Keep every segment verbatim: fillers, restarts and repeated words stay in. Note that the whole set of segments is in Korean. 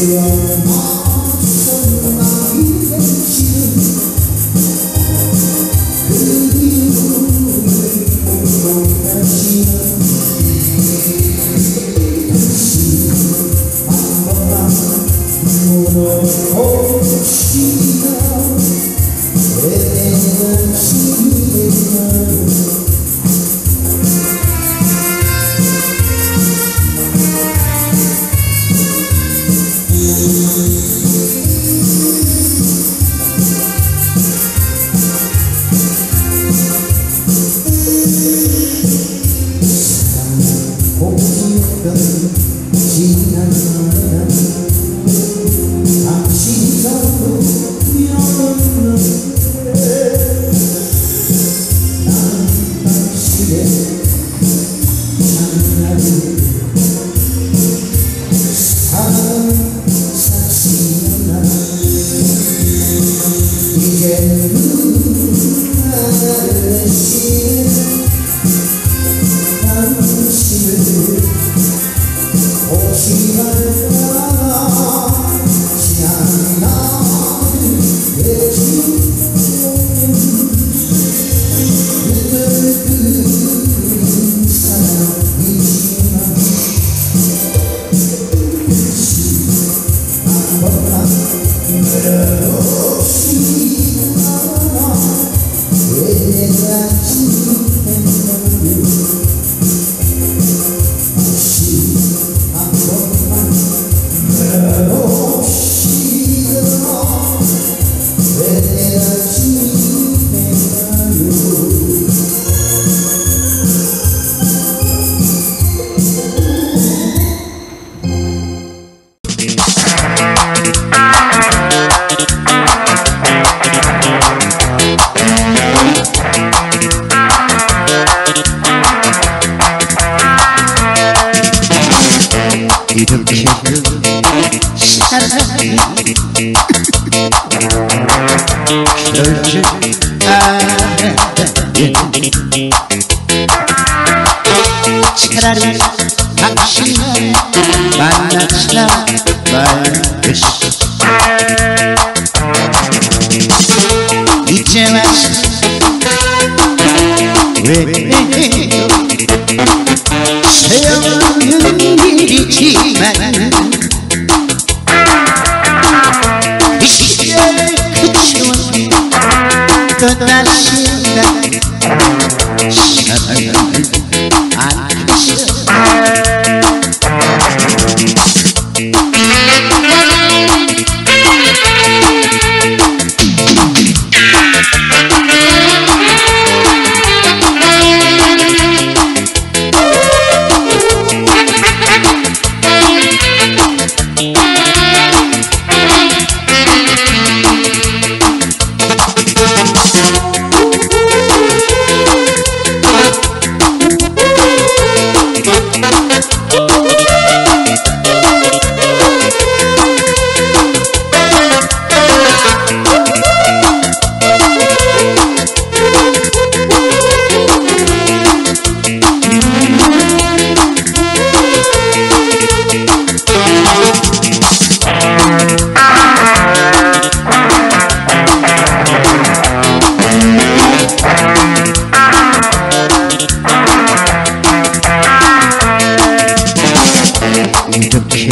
이렇게 사랑이 그럴 줄 알았네. 차라리 당신을 만나지나 말겠어. 이제 와서 왜 소용없는 일이지만 이 시절을 그치워 또다시 사랑을 안겠어. 이렇게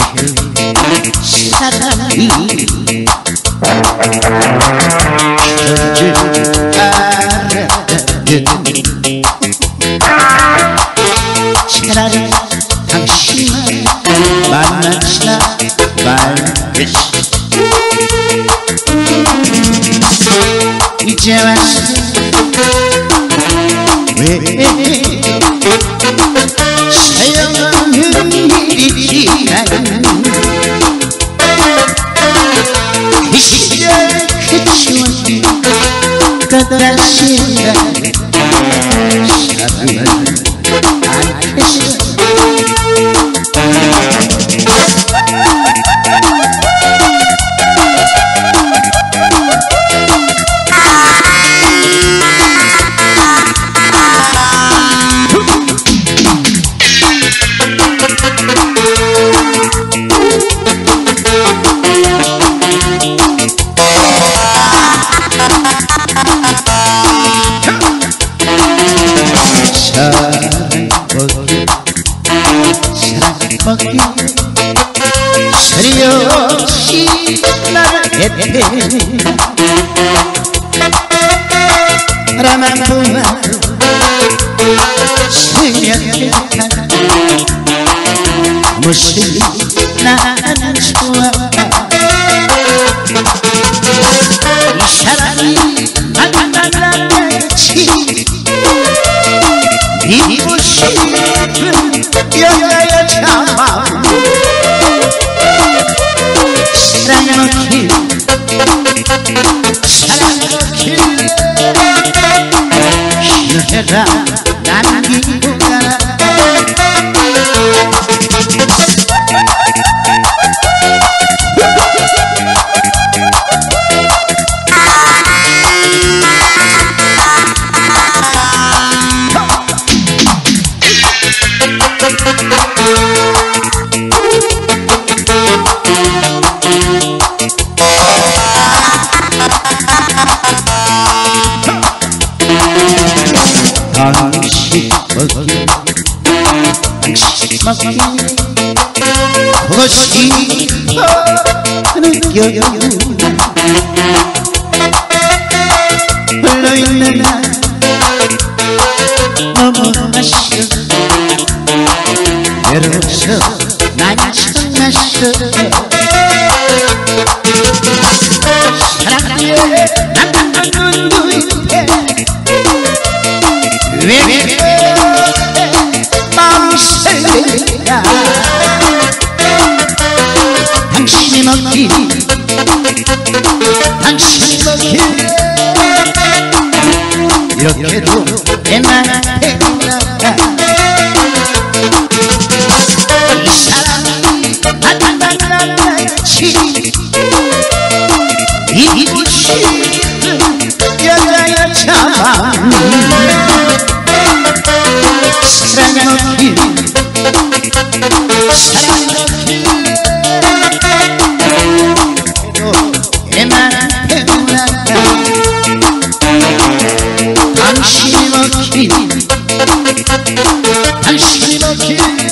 사랑이 그럴 줄 알았다면 차라리 당신을 만나지나 말겠어. 이제 와서 왜 소용없는 일이지만 이 시절 그치워 또다시 사랑을 안겠어. 사랑먹기 소리 없이 나를 애태우는 바람만 보아도 스며들다 모습이 나는 좋아 이 사람이 만나같이 믿고 싶은 여자의 참아 사랑해놓길 사랑해놓길 기도해라 남기고 가라 당신 먹기 당신 먹기 보고 싶어 느껴요 홀로있는 나 너무 아쉬워 외로워서 난 참았어 사랑해 난 눈부입해 왜 마음이 설레야 당신이 먹기 당신이 먹기 이렇게도 내 맘에 나가 이 사람이 만나같이 믿고 싶은 여자의 참아 사랑해놓길 사랑해놓길 내 맘에 나가 당신이 먹길 당신이 먹길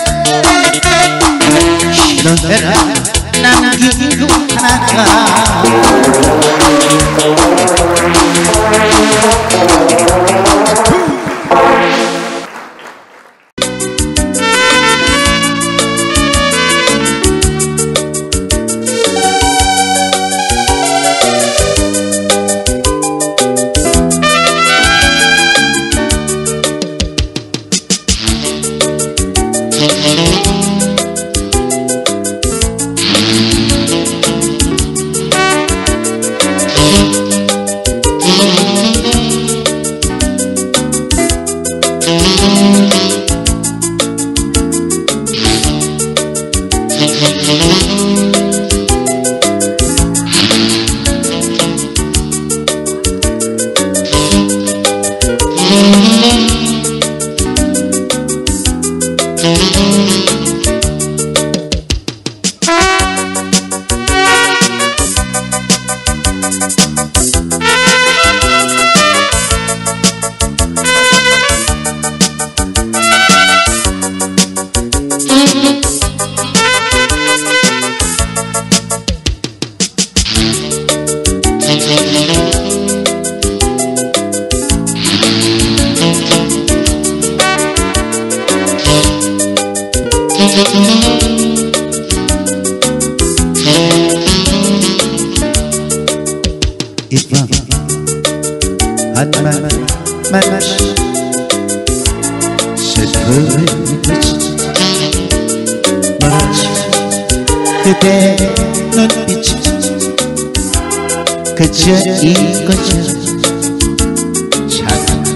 기도해라 남기고 나가 이밤 한밤 마치 슬픔을 비치 마치 그대 눈빛이 그저 이거저 작은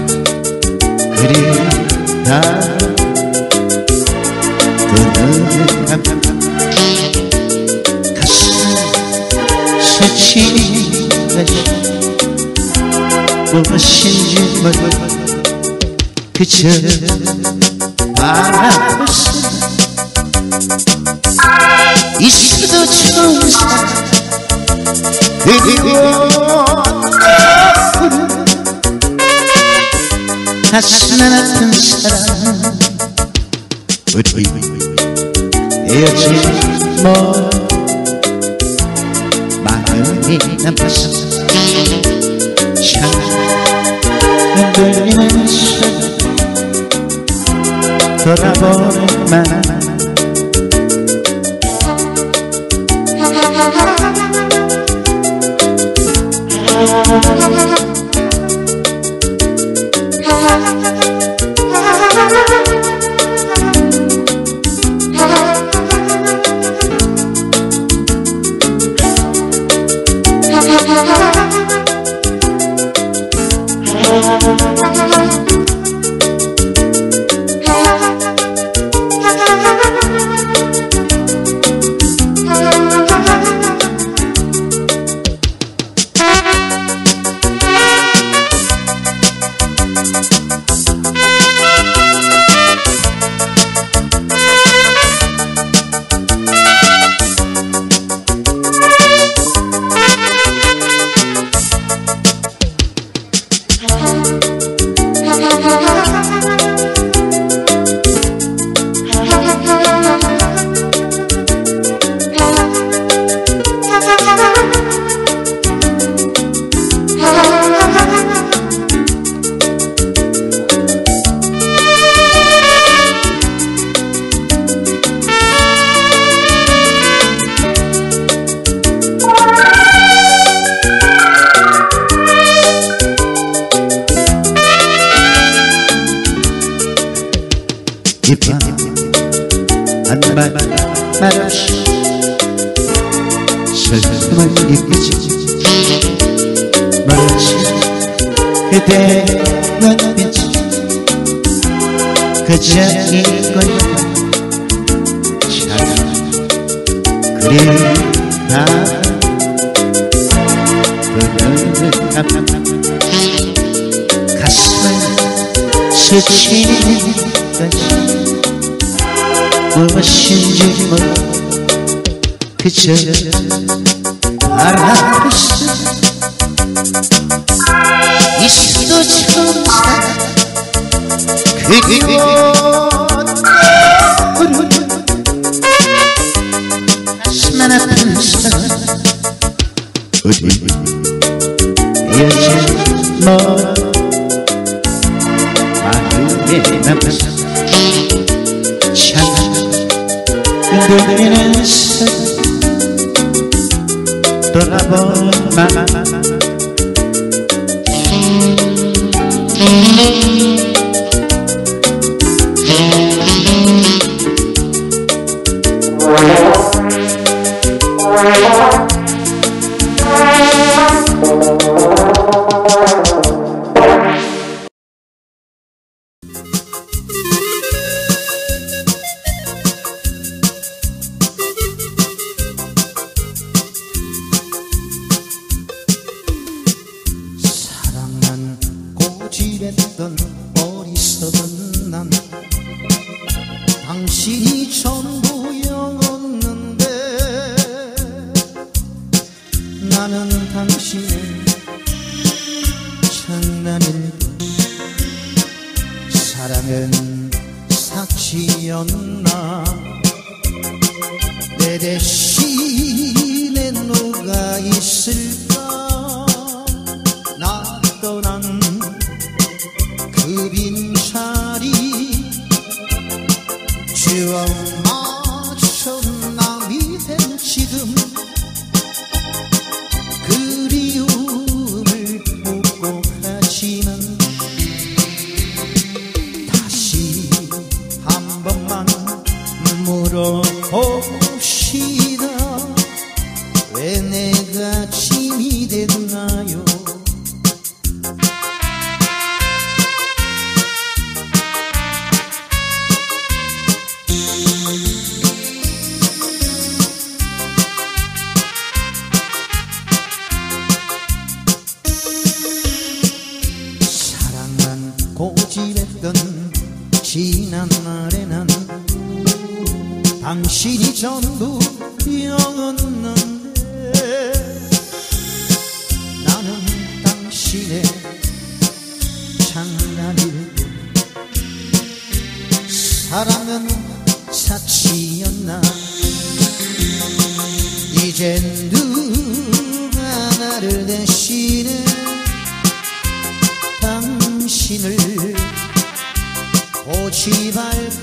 그리다 그 눈을 감아 가슴 스치는 것이 무엇인지 모르고 그저 바라보시 있어도 좋은 사람 그리고 가슴 아픈 사람 우리 헤어진 뭐 마음이 남았어 참 흔들리는 손 돌아보는 맘 이밤 한말 말없이 슬픔을 잊겠지 멀지 그대 눈빛이 그저 이거야 참 그리다 그녀를 감아 가슴을 스치는 것이 무엇인지 몰라 그저 바라봤어 이수도 처음 살아 그리웠던 가슴만 아픈 사람 어디 헤어진 너 마음에 남았어 흔들리는 손 돌아보는 맘 고집했던 어리석은 난 당신이 전부였는데 나는 당신의 장난일 뿐 사랑은 사치였나 내 대신에 누가 있을까 나 떠난 그 빈자리 주억마저 남이 된 지금 그리움을 묻고 하지만 다시 한 번만 물어봅시다 왜 내가 짐이 됐나요 고집했던 지난 날에 난 당신이 전부였는데 나는 당신의 장난일 뿐 사랑은 사치였나 있었나 이젠 누가 나를 대신해 당신을 고집할